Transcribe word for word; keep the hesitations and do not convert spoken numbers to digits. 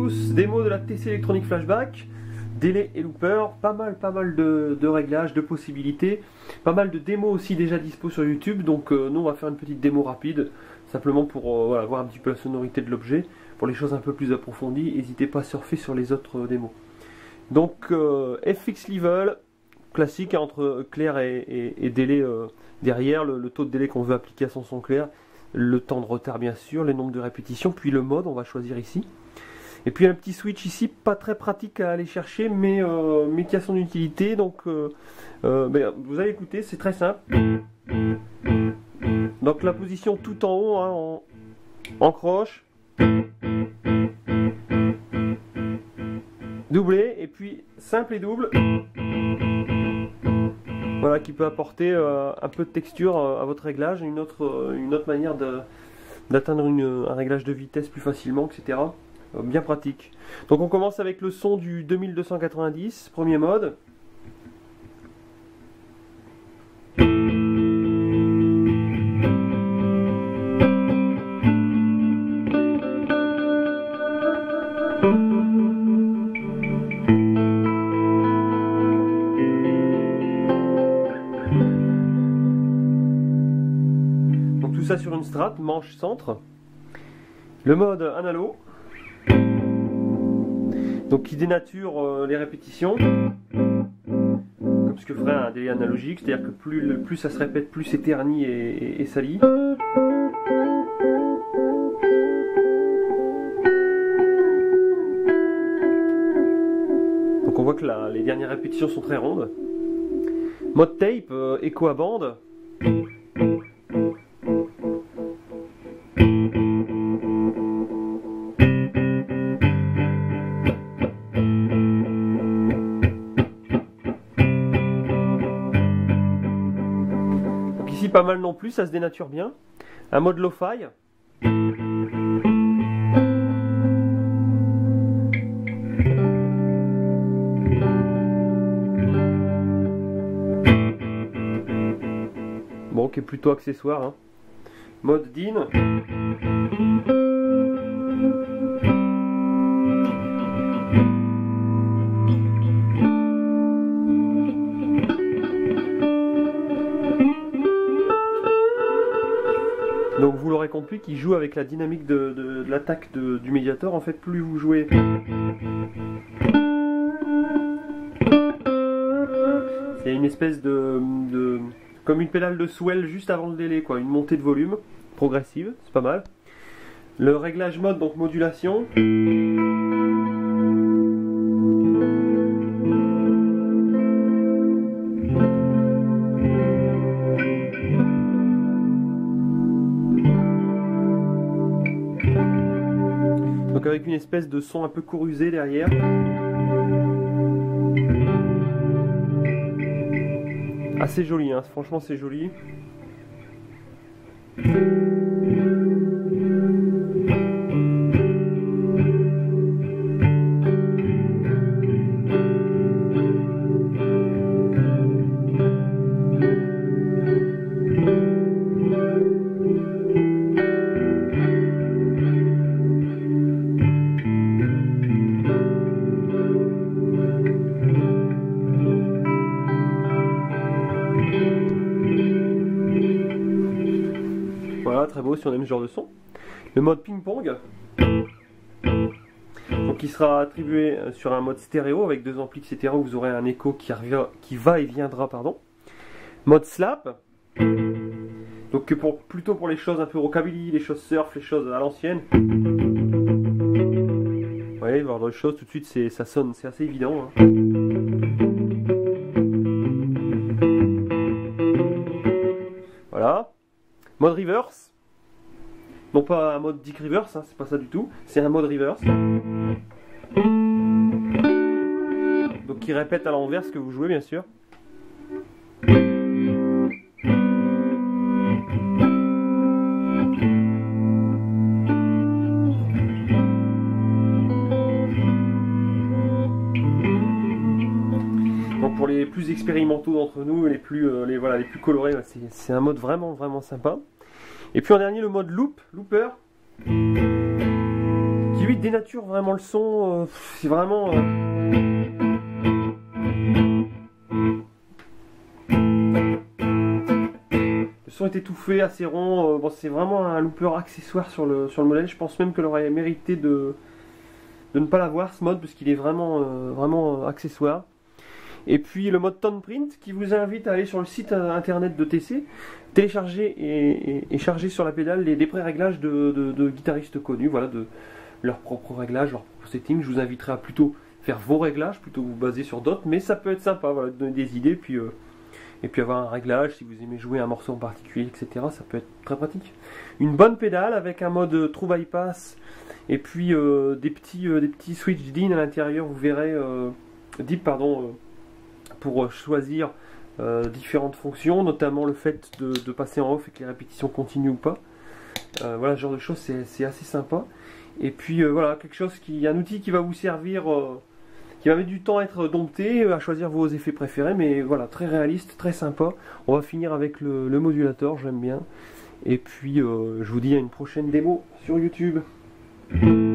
tous, démo de la T C Electronic Flashback, délai et looper, pas mal pas mal de, de réglages, de possibilités, pas mal de démos aussi déjà dispo sur YouTube, donc euh, nous on va faire une petite démo rapide, simplement pour euh, voilà, voir un petit peu la sonorité de l'objet. Pour les choses un peu plus approfondies, n'hésitez pas à surfer sur les autres euh, démos. Donc euh, F X Level, classique hein, entre clair et, et, et délai euh, derrière, le, le taux de délai qu'on veut appliquer à son son clair, le temps de retard bien sûr, les nombres de répétitions, puis le mode, on va choisir ici. Et puis un petit switch ici, pas très pratique à aller chercher, mais, euh, mais qui a son utilité. Donc euh, euh, ben, vous allez écouter, c'est très simple. Donc la position tout en haut, hein, en, en croche. Doublé, et puis simple et double. Voilà, qui peut apporter euh, un peu de texture euh, à votre réglage, une autre, euh, une autre manière d'atteindre un réglage de vitesse plus facilement, et cetera. Euh, bien pratique. Donc on commence avec le son du deux mille deux cent quatre-vingt-dix, premier mode. Ça sur une Strat, manche centre. Le mode analo, donc qui dénature euh, les répétitions, comme ce que ferait un délai analogique, c'est-à-dire que plus, le, plus ça se répète, plus c'est terni et, et, et sali. Donc on voit que la, les dernières répétitions sont très rondes. Mode tape, euh, écho à bande. Ici pas mal non plus, ça se dénature bien. Un mode lo-fi. Bon, qui est plutôt accessoire. Hein. Mode D I N. Donc vous l'aurez compris qu'il joue avec la dynamique de, de, de l'attaque du médiator. En fait, plus vous jouez, c'est une espèce de, de comme une pédale de swell juste avant le délai, quoi, une montée de volume progressive, c'est pas mal. Le réglage mode, donc modulation. Donc avec une espèce de son un peu corusé derrière. Assez joli, hein. Franchement c'est joli. Voilà, très beau si on aime ce genre de son. Le mode ping-pong, donc qui sera attribué sur un mode stéréo avec deux amplis, et cetera. Où vous aurez un écho qui, revient, qui va et viendra, pardon. Mode slap, donc que pour, plutôt pour les choses un peu rockabilly, les choses surf, les choses à l'ancienne. Vous voyez, voir d'autres choses tout de suite, c'est, ça sonne, c'est assez évident. Hein. Voilà. Mode reverse, non pas un mode Dick reverse, hein, c'est pas ça du tout, c'est un mode reverse. Donc qui répète à l'envers ce que vous jouez bien sûr. Donc pour les plus expérimentaux d'entre nous, les plus, euh, les, voilà, les plus colorés, c'est un mode vraiment vraiment sympa. Et puis en dernier le mode loop, looper, qui lui dénature vraiment le son. Euh, c'est vraiment... Euh... Le son est étouffé, assez rond. Euh, bon, c'est vraiment un looper accessoire sur le, sur le modèle. Je pense même qu'elle aurait mérité de, de ne pas l'avoir, ce mode, parce qu'il est vraiment, euh, vraiment accessoire. Et puis le mode Tone Print qui vous invite à aller sur le site internet de T C, télécharger et, et, et charger sur la pédale les, les pré-réglages de, de, de guitaristes connus, voilà, de leurs propres réglages, leurs propres settings. Je vous inviterai à plutôt faire vos réglages, plutôt vous baser sur d'autres, mais ça peut être sympa, voilà, de donner des idées, puis, euh, et puis avoir un réglage, si vous aimez jouer un morceau en particulier, et cetera. Ça peut être très pratique. Une bonne pédale avec un mode True Bypass, et puis euh, des, petits, euh, des petits switch D I N à l'intérieur, vous verrez, euh, deep, pardon, euh, pour choisir euh, différentes fonctions, notamment le fait de, de passer en off et que les répétitions continuent ou pas. Euh, voilà, ce genre de choses, c'est assez sympa. Et puis euh, voilà, quelque chose qui, un outil qui va vous servir, euh, qui va mettre du temps à être dompté, à choisir vos effets préférés, mais voilà, très réaliste, très sympa. On va finir avec le, le modulateur, j'aime bien. Et puis euh, je vous dis à une prochaine démo sur YouTube.